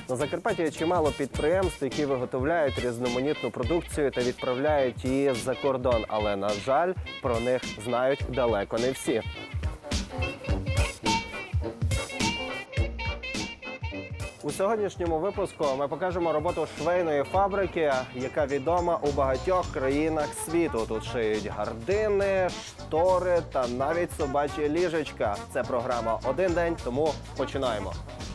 На Закарпатті є чимало підприємств, які виготовляють різноманітну продукцію та відправляють її за кордон. Але, на жаль, про них знають далеко не всі. У сьогоднішньому випуску ми покажемо роботу швейної фабрики, яка відома у багатьох країнах світу. Тут шиють гардини, штори та навіть собачі ліжечка. Це програма «Один день», тому починаємо.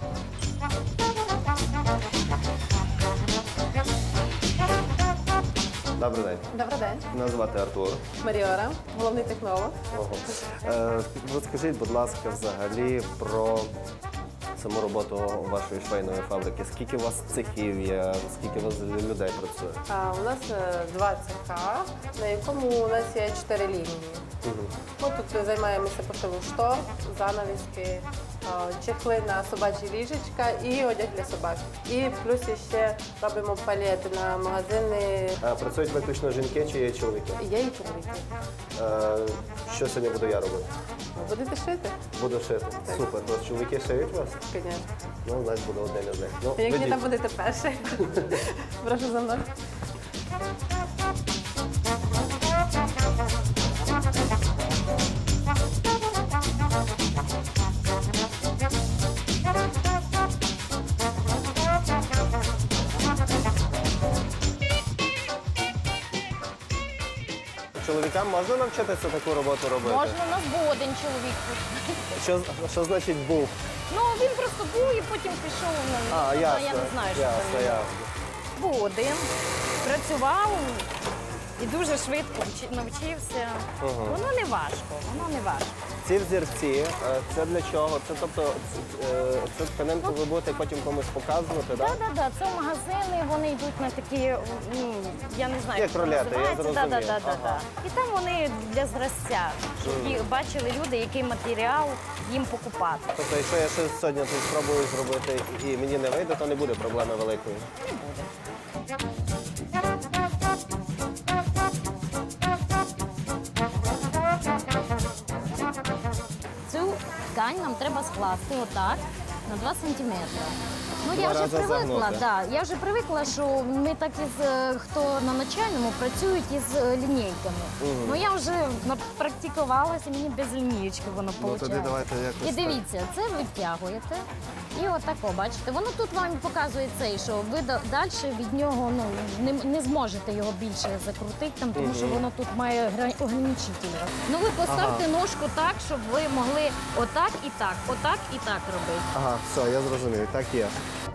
Добрий день. Добрий день. Мене звати Артур. Маріора, головний технолог. Розкажіть, будь ласка, взагалі про саму роботу вашої швейної фабрики. Скільки у вас цехів є, скільки у вас людей працює? У нас 2 цеха, на якому у нас є 4 лінії. Ми тут займаємося пошивом штор, занавіски, чехли на собачі ліжечка і одяг для собак. І плюс ще робимо палети на магазини. Працюють виключно жінки чи є чоловіки? Є і чоловіки. Що сьогодні буду я робити? Ви будете шити? Буду шити. Так. Супер. Ось чоловіки шиють вас? Звісно. Ну, значить, буде один із них. Ну, Як ні, ведіть. там будете перший. Прошу за мною. Чоловікам можна навчитися таку роботу робити? Можна, у нас був один чоловік. Що значить був? Ну, він просто був і потім пішов. Ясно. Я не знаю, що Ясно, там. ясно. Був один, працював і дуже швидко навчився. Воно не важко, воно не важко. Ці взірці, це для чого? Це, тобто, цю тканинку ви будете потім комусь показувати, так? Так, це в магазини, вони йдуть на такі, я не знаю, Як рулети, я зрозумів. Так. І там вони для зразця, щоб бачили люди, який матеріал їм покупати. Тобто, якщо я ще сьогодні тут спробую зробити і мені не вийде, то не буде проблеми великої? Не буде. Цю ткань нам треба скласти отак на 2 сантиметри. Ну, я Два вже рази привикла, загнути. я вже привикла, що ми так хто на начальному працюють із лінійками. Ну, я вже практикувалася, мені без лінійки воно виходить. тоді давайте якось І дивіться, це витягуєте. І отако, бачите, воно тут вам показує цей, що ви далі від нього не зможете його більше закрутити, тому що воно тут має ограничитель. Ну ви поставте ножку так, щоб ви могли отак і так робити. Ага, все, я зрозумів, так є.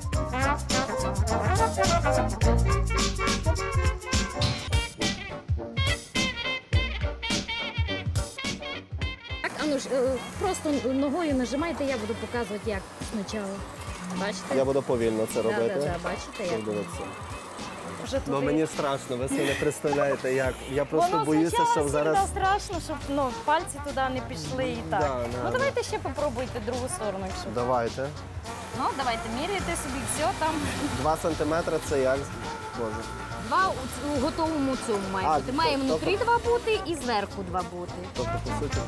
Так, просто ногою нажимайте, я буду показувати, як спочатку. Бачите? Я буду повільно це робити. Так, бачите, як? Дивіться. Вже Ну, туди. мені страшно, ви собі не представляєте, як. Я просто Воно боюся, спочатку що зараз... страшно, щоб пальці туди не пішли і так. Да. Давайте ще попробуйте другу сторону, якщо. Давайте. Ну, давайте, міряйте собі все там. 2 сантиметри це як? Боже. 2 у готовому цьому має бути. Має внутрі 2 бути і зверху 2 бути. Тобто, по суті...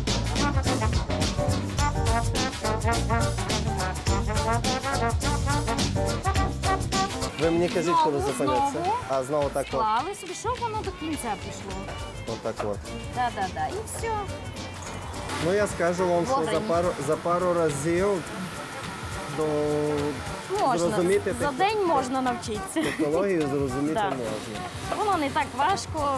Ви мені кажіть, коли Знову, зупиниться. знову. А знову так от. Склали собі, щоб воно до кінця пішло. Отак от. Так, і все. Ну, я скажу вам, що за пару разів до Можна. зрозуміти За день можна навчитися. технологію, зрозуміти Так. можна. Воно не так важко.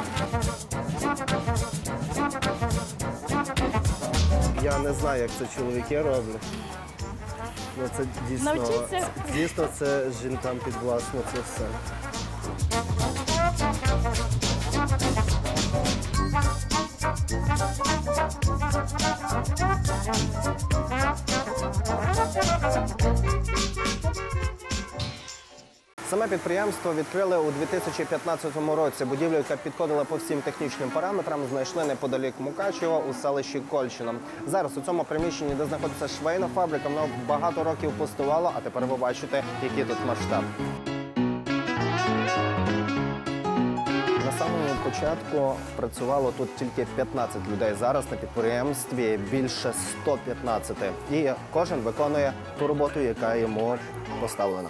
Я не знаю, як це чоловіки роблять. Ну, це дійсно, Навчіться. дійсно це жінкам підвласно, це все. Саме підприємство відкрили у 2015 році. Будівлю, яка підходила по всім технічним параметрам, знайшли неподалік Мукачева у селищі Кольщина. Зараз у цьому приміщенні, де знаходиться швейна фабрика, воно багато років пустувало, а тепер ви бачите, який тут масштаб. На самому початку працювало тут тільки 15 людей. Зараз на підприємстві більше 115. І кожен виконує ту роботу, яка йому поставлена.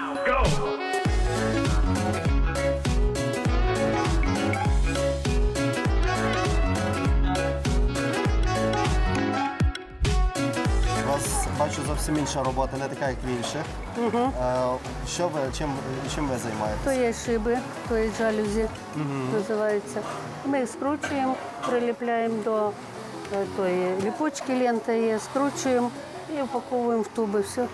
У вас, бачу, зовсім інша робота, не така, як в інших. Чим ви займаєтесь? То є шиби, то є жалюзі, називається. Ми їх скручуємо, приліпляємо до тої ліпучки, лента є, скручуємо і упаковуємо в туби. Все.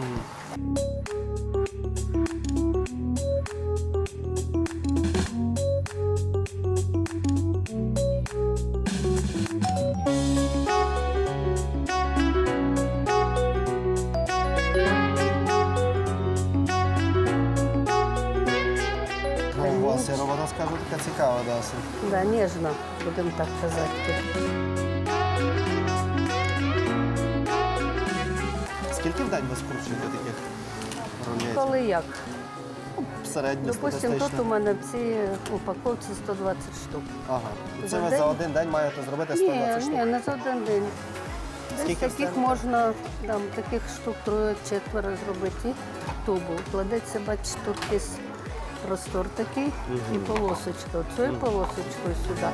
У вас є робота, скажу, така цікава досить. Да, ніжно, будемо так казати. Скільки в день ви скручуєте таких рулетів? Коли як? Середньо, Допустимо, тут у статистично. мене в цій упаковці 120 штук. Ага. Це За ви день? за один день маєте зробити 120 штук? Ні, не за один день. Десь Скільки таких встигнете? можна, там, таких штук 3-4 зробити тубу. Кладеться, бачите, тут є простор такий і полосочка. Оцею полосочкою сюди.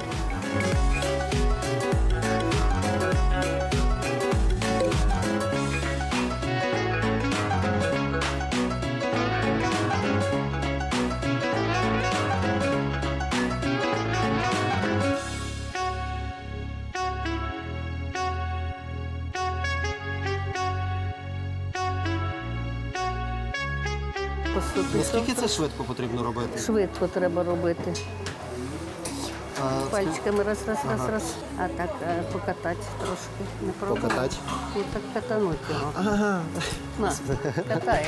Наскільки це швидко потрібно робити? Швидко треба робити. Пальчиками раз. А так покатати трошки. Не пробувати. Покатати? І так катануть його. Ага. На, катає.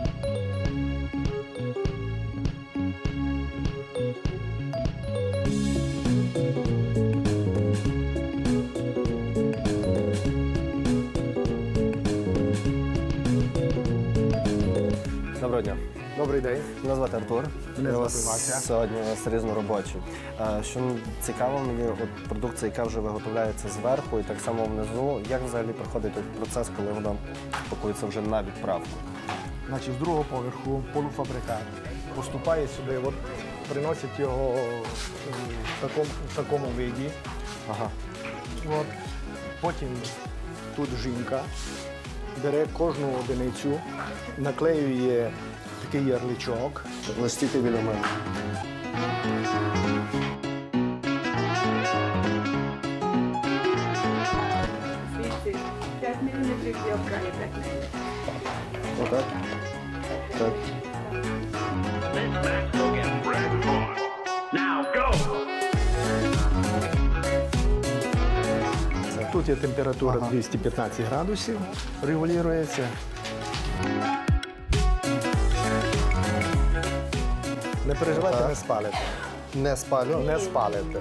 Доброго дня. Добрий день. Мене звати Артур. Мене Я звати вас Вася. Сьогодні у нас різноробочі. Що цікаво мені, от продукція, яка вже виготовляється зверху і так само внизу, як взагалі проходить той процес, коли вона пакується вже на відправку? Значить, з другого поверху полуфабрикат поступає сюди, от, приносять його в такому виді. Ага. От. Потім тут жінка бере кожну одиницю, наклеює такий ярличок. Листіти біля мене. Звідси 5 мм і обрали 5 мм. Отак? Так. Тут є температура 215 градусів, регулюється. Не переживайте, Так. не спалите. Не спалю. Не спалите.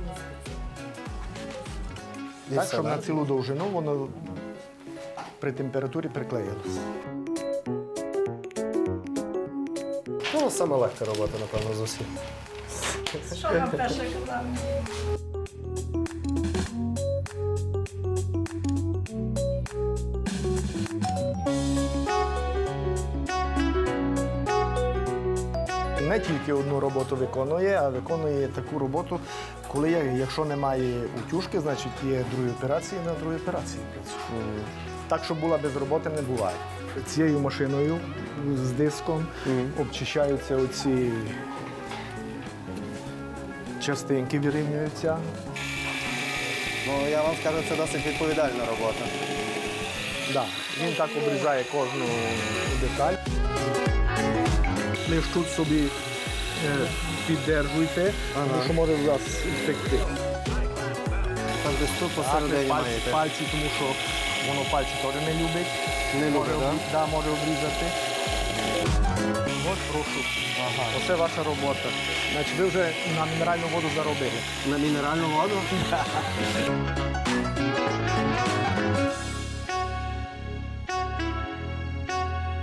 І Так, все, щоб да? на цілу довжину воно при температурі приклеїлося. Ну, саме легка робота, напевно, з усіх. Що вам перше казав? Не тільки одну роботу виконує, а виконує таку роботу, коли якщо немає утюжки, значить є другі операції, на другій операції працює. Так, щоб була без роботи, не буває. Цією машиною з диском обчищаються оці частинки, вирівнюються. Ну, я вам скажу, це досить відповідальна робота. Да, він так обрізає кожну деталь. Лиштут собі піддержуйте, тому що може вас втекти. Так, десь тут посередині маєте. Пальці, тому що воно пальці теж не любить. Не любить, може, так? Да, може обрізати. От, прошу. Оце ваша робота. Значить, ви вже на мінеральну воду заробили. На мінеральну воду?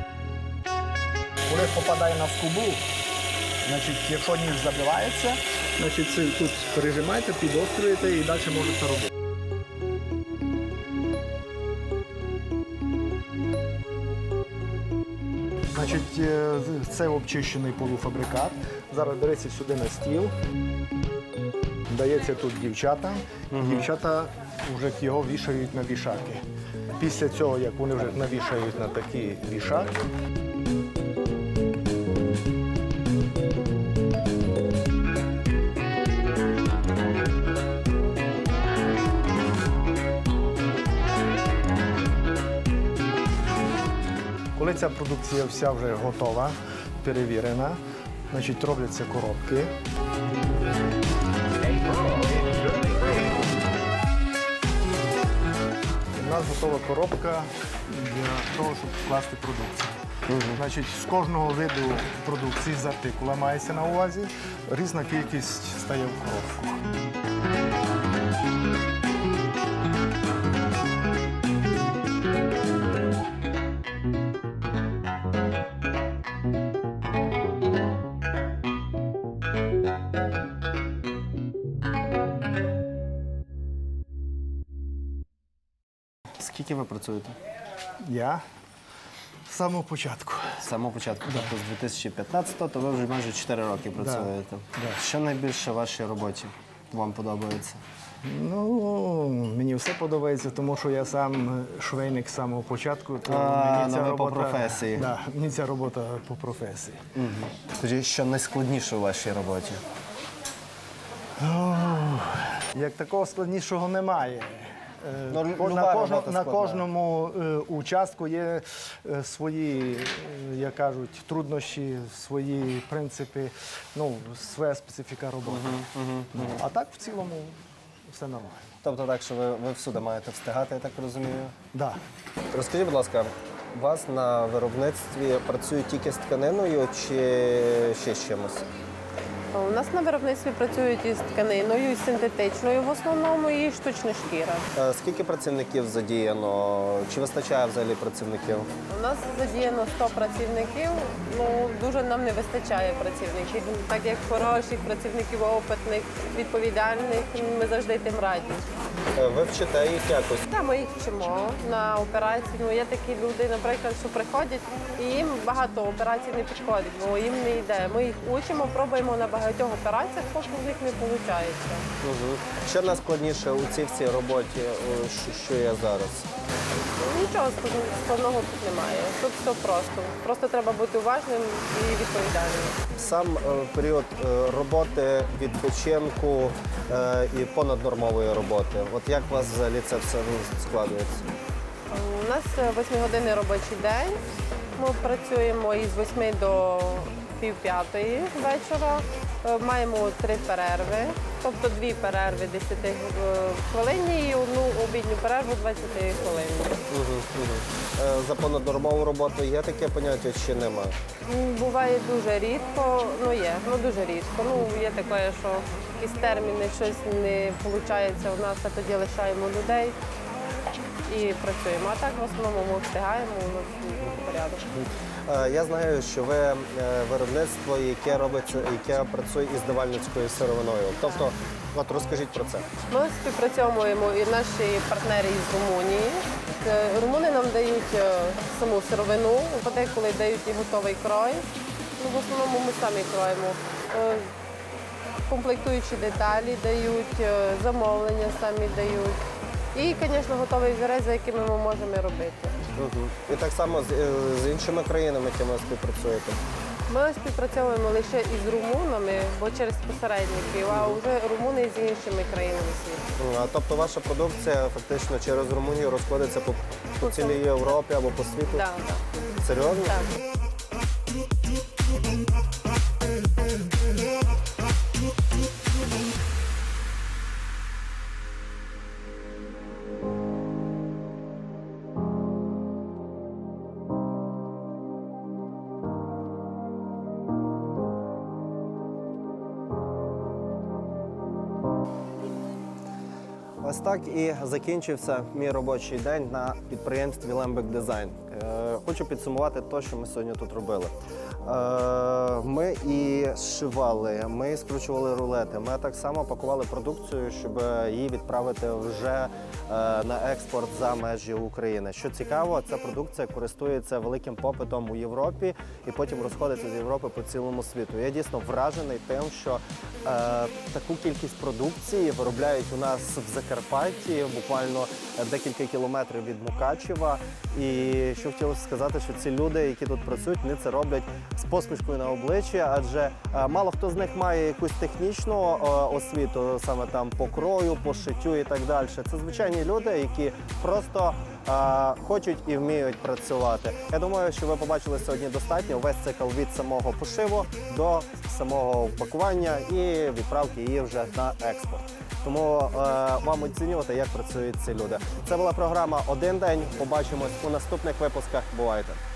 Коли попадає на скобу, значить, якщо ніж забивається, Значить, це тут пережимаєте, підострюєте і далі можете робити. Значить, це обчищений полуфабрикат. Зараз береться сюди на стіл. Дається тут дівчатам. Дівчата вже його вішають на вішаки. Після цього, як вони вже навішають на такі вішаки, коли ця продукція вся вже готова, перевірена, значить, робляться коробки. У нас готова коробка для того, щоб вкласти продукцію. Значить, з кожного виду продукції з артикула мається на увазі, різна кількість стає в коробку. Скільки ви працюєте? Я з самого початку. З самого початку, тобто з 2015-го, то ви вже майже 4 роки працюєте. Що найбільше в вашій роботі вам подобається? Ну, мені все подобається, тому що я сам швейник з самого початку. То мені ця ви робота, по професії. Да, мені ця робота по професії. Скажіть, що найскладніше у вашій роботі? Як такого складнішого немає. Ну, На, люба робота на складна. кожному участку є свої, як кажуть, труднощі, свої принципи, ну, своя специфіка роботи. Ну, а так в цілому все нормально. Тобто так, що ви всюди маєте встигати, я так розумію? Да. Розкажіть, будь ласка, у вас на виробництві працюють тільки з тканиною чи ще з чимось? У нас на виробництві працюють із тканиною, із синтетичною в основному і штучна шкіра. Скільки працівників задіяно? Чи вистачає взагалі працівників? У нас задіяно 100 працівників, ну дуже нам не вистачає працівників. Так як хороших працівників, опитних, відповідальних, ми завжди тим раді. Ви вчите їх якось? Та ми їх вчимо на операції. Ну, є такі люди, наприклад, що приходять, і їм багато операцій не підходить, бо їм не йде. Ми їх учимо, пробуємо на багатьох операціях, поки в них не виходить. Що найскладніше у цій всій роботі, що є зараз? Нічого складного тут немає. Тут все просто. Просто треба бути уважним і відповідальним. Сам період роботи, відпочинку і понаднормової роботи. От як у вас взагалі це все складується? У нас 8-годинний робочий день. Ми працюємо із 8 до пів-5 вечора. Маємо 3 перерви, тобто 2 перерви 10 хвилинні і одну обідню перерву 20 хвилин. За понаднормову роботу є таке поняття чи немає? Буває дуже рідко, дуже рідко. Є таке, що якісь терміни, щось не виходить у нас, а тоді лишаємо людей і працюємо. А так в основному ми встигаємо, у нас порядок. Я знаю, що ви виробництво, яке працює із давальницькою сировиною. Тобто, от розкажіть про це. Ми співпрацьовуємо і наші партнери із Румунії. Румуни нам дають саму сировину, подеколи дають і готовий крой. В основному ми самі кроємо. Комплектуючі деталі дають, замовлення самі дають. І, звісно, готовий вірець, за якими ми можемо робити. І так само з іншими країнами, якими ви співпрацюєте? Ми співпрацьовуємо лише із румунами, бо через посередників, а вже румуни з іншими країнами світу. Тобто ваша продукція фактично через Румунію розходиться по цілій Європі або по світу? Так. Серйозно? Так. Ось так і закінчився мій робочий день на підприємстві Lembeck Design. Хочу підсумувати те, що ми сьогодні тут робили. Ми і зшивали, ми і скручували рулети. Ми так само пакували продукцію, щоб її відправити вже на експорт за межі України. Що цікаво, ця продукція користується великим попитом у Європі і потім розходиться з Європи по цілому світу. Я дійсно вражений тим, що таку кількість продукції виробляють у нас в Закарпатті, буквально декілька кілометрів від Мукачева. І що хотілося сказати, що ці люди, які тут працюють, вони це роблять з посмішкою на обличчі, адже мало хто з них має якусь технічну освіту, саме там по крою, по шиттю і так далі. Це звичайні люди, які просто хочуть і вміють працювати. Я думаю, що ви побачили сьогодні достатньо весь цикл від самого пошиву до самого пакування і відправки її вже на експорт. Тому вам оцінювати, як працюють ці люди. Це була програма «Один день». Побачимось у наступних випусках. Бувайте!